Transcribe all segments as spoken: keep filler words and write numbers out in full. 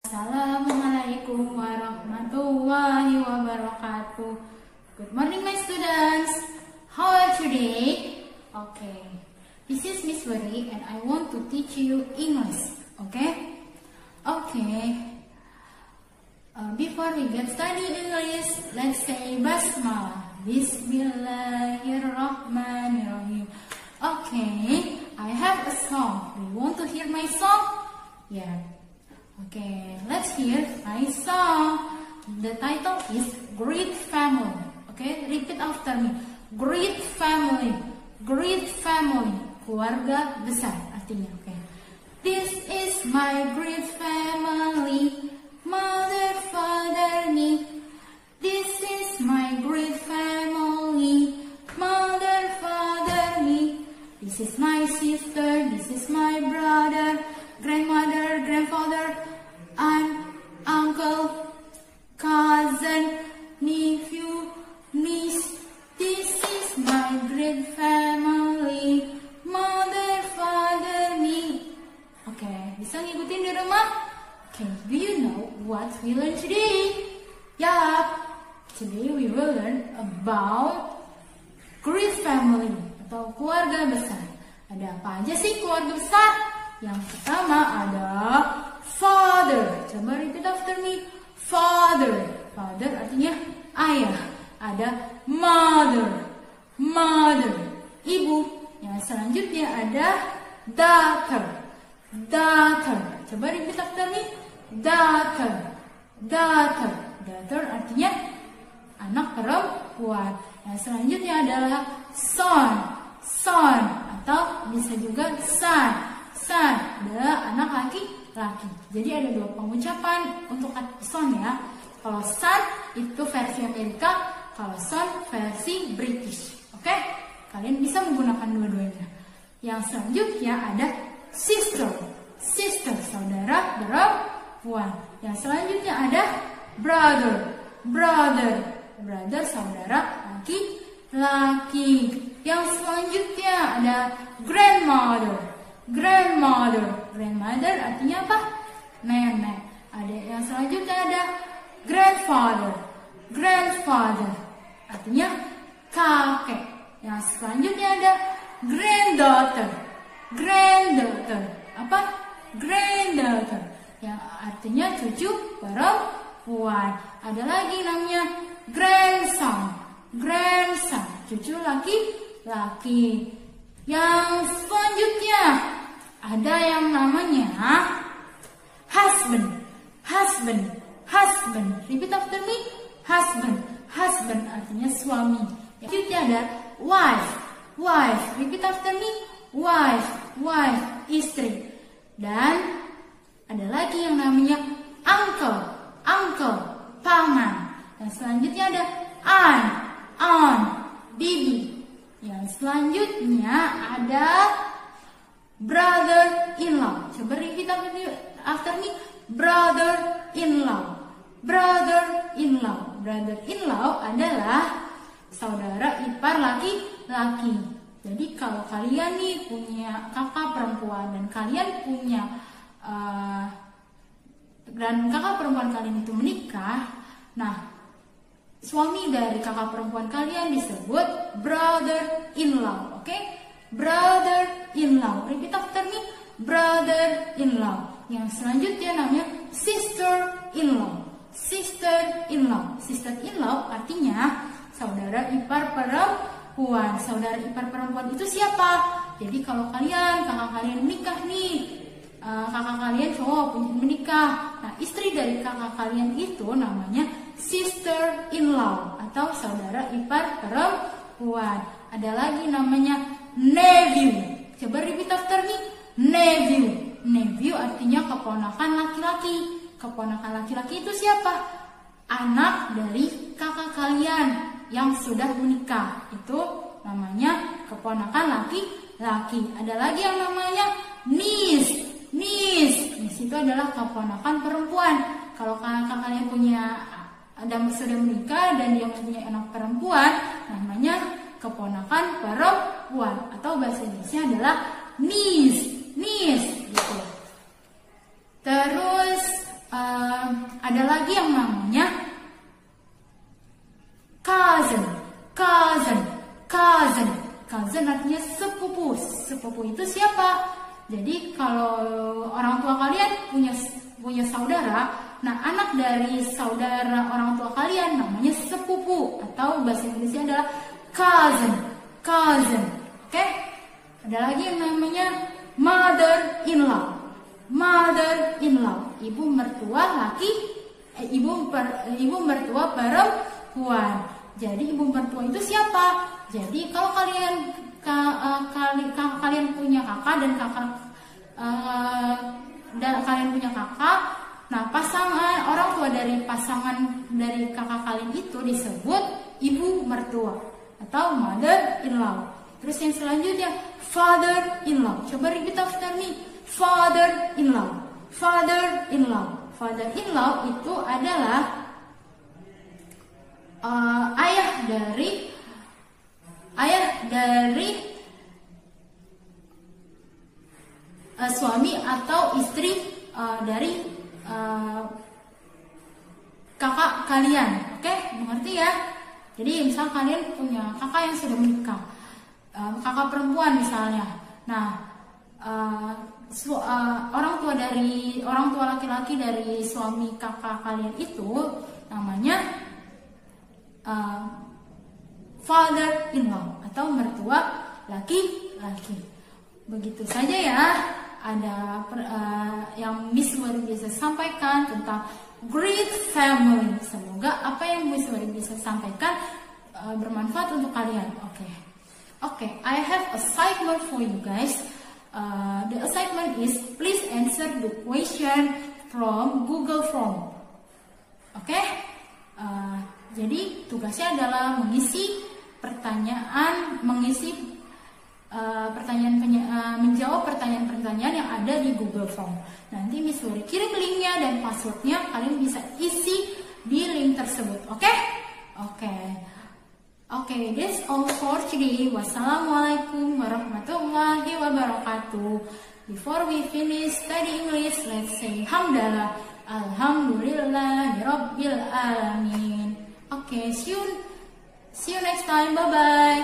Assalamualaikum warahmatullahi wabarakatuh. Good morning my students. How are you today? Okay. This is Miss Wari and I want to teach you English. Okay? Okay. Uh, before we get study English, let's say Basmalah. Bismillahirrahmanirrahim. Okay. I have a song. Do you want to hear my song? Yeah. Okay, let's hear my song. The title is Great Family. Okay, repeat after me. Great family. Great family. Keluarga besar artinya. Okay. This is my great family. Mother, father, me. This is my great family. Mother, father, me. This is my sister. This is my brother. Grandmother, grandfather, aunt, uncle, cousin, nephew, niece. This is my great family. Mother, father, me. Okay, bisa ngikutin di rumah? Okay, do you know what we learn today? Yup, today we will learn about great family atau keluarga besar. Ada apa aja sih keluarga besar? Yang pertama ada father. Coba repeat after me. Father. Father artinya ayah. Ada mother. Mother. Ibu. Yang selanjutnya ada daughter. Daughter. Coba repeat after me. Daughter. Daughter. Daughter artinya anak perempuan. Yang selanjutnya adalah son. Son. Atau bisa juga son. Son adalah anak laki-laki. Jadi ada dua pengucapan untuk kata son ya. Kalau son itu versi Amerika, kalau son versi British. Oke? Kalian bisa menggunakan dua-duanya. Yang selanjutnya ada sister. Sister, saudara perempuan. Yang selanjutnya ada brother. Brother. Brother, saudara laki-laki. Yang selanjutnya ada grandmother. Grandmother, grandmother artinya apa? Nenek. Ada yang selanjutnya ada grandfather, grandfather artinya kakek. Yang selanjutnya ada granddaughter, granddaughter apa? Granddaughter yang artinya cucu perempuan. Ada lagi namanya grandson, grandson cucu laki-laki. Yang selanjutnya ada yang namanya husband, husband, husband. Repeat after me. Husband, husband artinya suami. Yang selanjutnya ada wife, wife. Repeat after me. Wife, wife, istri. Dan ada lagi yang namanya uncle, uncle, paman. Yang selanjutnya ada aunt, aunt, bibi. Yang selanjutnya ada brother-in-law. Coba repeat after me. Brother-in-law. Brother-in-law. Brother-in-law adalah saudara ipar laki-laki. Jadi kalau kalian nih punya kakak perempuan dan kalian punya uh, dan kakak perempuan kalian itu menikah, nah suami dari kakak perempuan kalian disebut brother-in-law, oke? Okay? Brother-in-law. Repeat after me. Brother-in-law. Yang selanjutnya namanya sister-in-law. Sister-in-law. Sister-in-law artinya saudara ipar perempuan. Saudara ipar perempuan itu siapa? Jadi kalau kalian, kakak kalian menikah nih, uh, kakak kalian cowok punya menikah. Nah, istri dari kakak kalian itu namanya sister-in-law atau saudara ipar perempuan. Ada lagi namanya nephew. Coba repeat after me. Nephew. Nephew artinya keponakan laki-laki. Keponakan laki-laki itu siapa? Anak dari kakak kalian yang sudah menikah. Itu namanya keponakan laki-laki. Ada lagi yang namanya niece. Niece. Niece itu adalah keponakan perempuan. Kalau kakak kalian punya ada sudah menikah dan dia mempunyai anak perempuan, namanya keponakan perempuan atau bahasa Inggrisnya adalah niece, niece gitu. Terus uh, ada lagi yang namanya cousin, cousin, cousin. Cousin artinya sepupu. Sepupu itu siapa? Jadi kalau orang tua kalian punya punya saudara, nah anak dari saudara orang tua kalian namanya sepupu, atau bahasa Inggrisnya adalah cousin, cousin. Oke? Ada lagi yang namanya mother-in-law, mother-in-law, ibu mertua laki, eh, ibu per, ibu mertua perempuan. Jadi ibu mertua itu siapa? Jadi kalau kalian ka, uh, kali, ka, kalian punya kakak dan kakak uh, dan kalian punya kakak, nah pasangan orang tua dari pasangan dari kakak kalian itu disebut ibu mertua atau mother-in-law. Terus yang selanjutnya father-in-law. Coba repeat after me. Father-in-law, father-in-law, father-in-law itu adalah Uh, ayah dari ayah dari uh, suami atau istri uh, dari uh, kakak kalian. Oke, mengerti ya? Jadi misal kalian punya kakak yang sudah menikah, uh, kakak perempuan misalnya. Nah, uh, su uh, orang tua dari orang tua laki-laki dari suami kakak kalian itu namanya Uh, father-in-law atau mertua laki-laki. Begitu saja ya. Ada per, uh, yang Miss Wari bisa sampaikan tentang great family. Semoga apa yang Miss Wari bisa sampaikan uh, bermanfaat untuk kalian. Oke, okay. Oke. Okay, I have assignment for you guys. Uh, the assignment is please answer the question from Google Form. Oke. Okay? Uh, Jadi tugasnya adalah mengisi pertanyaan, mengisi uh, pertanyaan, uh, menjawab pertanyaan-pertanyaan yang ada di Google Form. Nanti Miss Wari kirim linknya dan passwordnya, kalian bisa isi di link tersebut. Oke? Okay? Oke. Okay. Oke, okay, that's all for today. Wassalamualaikum warahmatullahi wabarakatuh. Before we finish study English, let's say hamdalah. Alhamdulillahirabbil alamin. Oke, okay, see you, see you next time. Bye bye.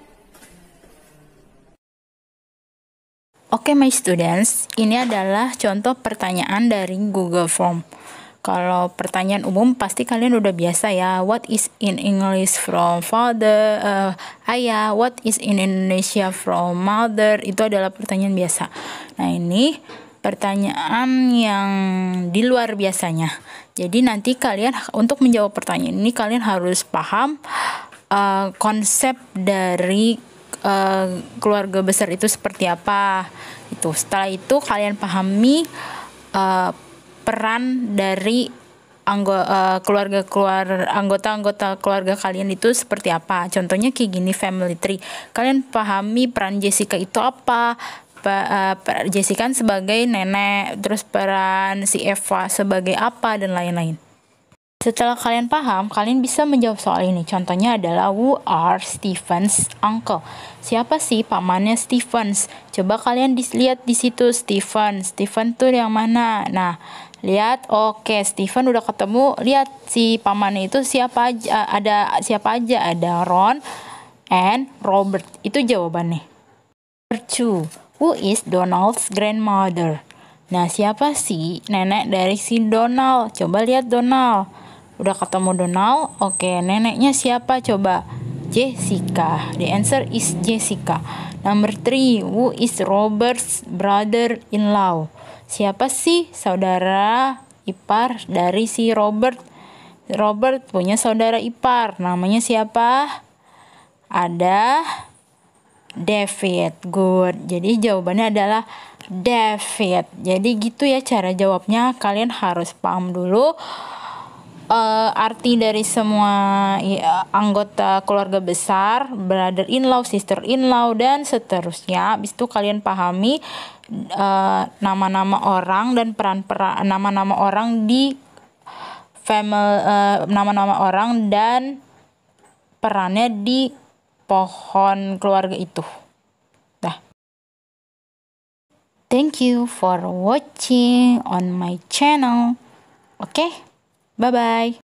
Oke, okay, my students, ini adalah contoh pertanyaan dari Google Form. Kalau pertanyaan umum pasti kalian udah biasa ya. What is in English from father? Uh, ayah. What is in Indonesia from mother? Itu adalah pertanyaan biasa. Nah, ini pertanyaan yang di luar biasanya. Jadi nanti kalian untuk menjawab pertanyaan ini kalian harus paham uh, konsep dari uh, keluarga besar itu seperti apa. Itu setelah itu kalian pahami uh, peran dari anggota uh, keluarga keluar anggota-anggota keluarga kalian itu seperti apa. Contohnya kayak gini, family tree. Kalian pahami peran Jessica itu apa. Uh, Jessica sebagai nenek, terus peran si Eva sebagai apa, dan lain-lain. Setelah kalian paham, kalian bisa menjawab soal ini. Contohnya adalah who are Stephen's uncle? Siapa sih pamannya Stephens? Coba kalian lihat di situ Stephen. Stephen tuh yang mana? Nah, lihat, oke, okay, Stephen udah ketemu. Lihat si pamannya itu siapa aja? Ada siapa aja? Ada Ron and Robert. Itu jawabannya. Number two. Who is Donald's grandmother? Nah, siapa sih nenek dari si Donald? Coba lihat Donald. Udah ketemu Donald? Oke, neneknya siapa? Coba. Jessica. The answer is Jessica. Number three. Who is Robert's brother-in-law? Siapa sih saudara ipar dari si Robert? Robert punya saudara ipar. Namanya siapa? Ada David. Good. Jadi jawabannya adalah David. Jadi gitu ya cara jawabnya. Kalian harus paham dulu uh, arti dari semua ya, anggota keluarga besar, brother-in-law, sister-in-law, dan seterusnya. Habis itu kalian pahami uh, nama-nama orang dan peran-peran nama-nama orang di family, uh, nama-nama orang dan perannya di pohon keluarga itu. Dah. Thank you for watching on my channel. Oke. Okay? Bye-bye.